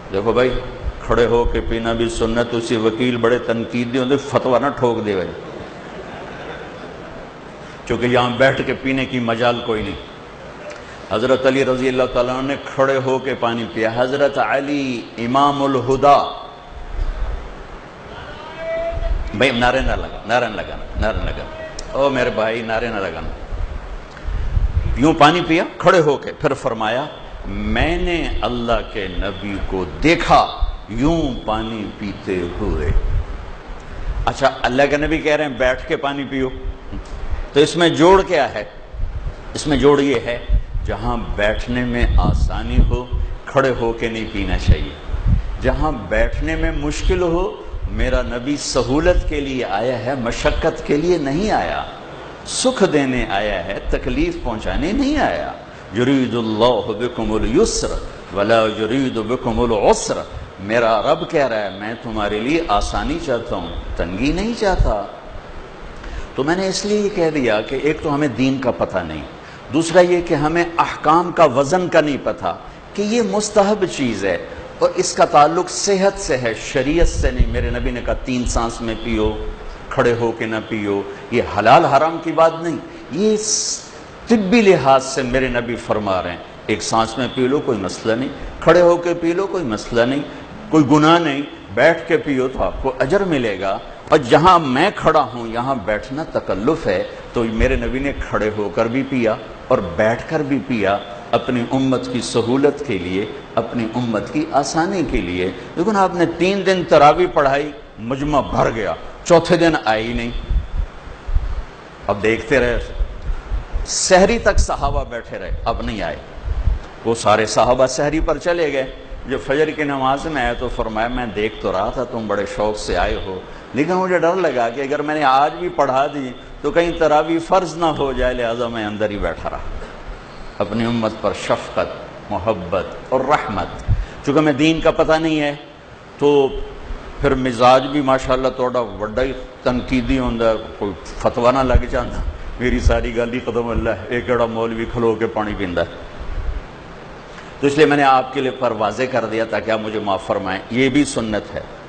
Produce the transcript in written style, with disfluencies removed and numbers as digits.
دیکھو بھائی کھڑے ہو کے پینا بھی سنت، اسی وکیل بڑے تنقیدی ہوتے فتویٰ نہ ٹھوک دے بھائی، چونکہ یہاں بیٹھ کے پینے کی مجال کوئی نہیں۔ حضرت علی رضی اللہ تعالیٰ عنہ نے کھڑے ہو کے پانی پیا۔ حضرت علی امام الہدا، بھائی نعرے نہ لگانا، او میرے بھائی نعرے نہ لگانا۔ یوں پانی پیا کھڑے ہو کے، پھر فرمایا میں نے اللہ کے نبی کو دیکھا یوں پانی پیتے ہوئے۔ اچھا اللہ کے نبی کہہ رہے ہیں بیٹھ کے پانی پیو، تو اس میں جوڑ کیا ہے؟ اس میں جوڑ یہ ہے جہاں بیٹھنے میں آسانی ہو کھڑے ہو کے نہیں پینا چاہیے، جہاں بیٹھنے میں مشکل ہو میرا نبی سہولت کے لیے آیا ہے، مشقت کے لیے نہیں آیا، سکھ دینے آیا ہے، تکلیف پہنچانے نہیں آیا۔ یرید اللہ بکم اليسر ولا یرید بکم العسر، میرا رب کہہ رہا ہے میں تمہارے لیے آسانی چاہتا ہوں، تنگی نہیں چاہتا۔ تو میں نے اس لیے یہ کہہ دیا کہ ایک تو ہمیں دین کا پتہ نہیں، دوسرا یہ کہ ہمیں احکام کا وزن کا نہیں پتہ کہ یہ مستحب چیز ہے اور اس کا تعلق صحت سے ہے، شریعت سے نہیں۔ میرے نبی نے کہا 3 سانس میں پیو، کھڑے ہو کے نہ پیو، یہ حلال حرام کی بات نہیں، یہ طبی لحاظ سے میرے نبی فرما رہے ہیں 1 سانس میں پی لو کوئی مسئلہ نہیں، کھڑے ہو کے پی لو کوئی مسئلہ نہیں، کوئی گناہ نہیں، بیٹھ کے پیو تو آپ کو اجر ملے گا۔ اور جہاں میں کھڑا ہوں یہاں بیٹھنا تکلف ہے، تو میرے نبی نے کھڑے ہو کر بھی پیا اور بیٹھ کر بھی پیا، اپنی امت کی سہولت کے لیے، اپنی امت کی آسانی کے لیے۔ لیکن آپ نے 3 دن تراویح پڑھائی، مجمع بھر گیا، چوتھے دن آئی نہیں۔ اب دیکھتے رہے، سحری تک صحابہ بیٹھے رہے، اب نہیں آئے۔ وہ سارے صحابہ سحری پر چلے گئے۔ جب فجر کی نماز میں آئے تو فرمایا میں دیکھ تو رہا تھا تم بڑے شوق سے آئے ہو، لیکن مجھے ڈر لگا کہ اگر میں نے آج بھی پڑھا دی تو کہیں تراویح فرض نہ ہو جائے، لہذا میں اندر ہی بیٹھا رہا۔ اپنی امت پر شفقت، محبت اور رحمت۔ چونکہ میں دین کا پتہ نہیں ہے تو پھر مزاج بھی ماشاءاللہ توڑا وڈا ہی تنقیدی ہوندا، کوئی فتویٰ نہ لگ جاتا، میری ساری گل ہی قدم اللہ، ایک جڑا مولوی کھلو کے پانی پیندا ہے۔ تو اس لیے میں نے آپ کے لیے پر واضح کر دیا تاکہ آپ مجھے معاف فرمائیں، یہ بھی سنت ہے۔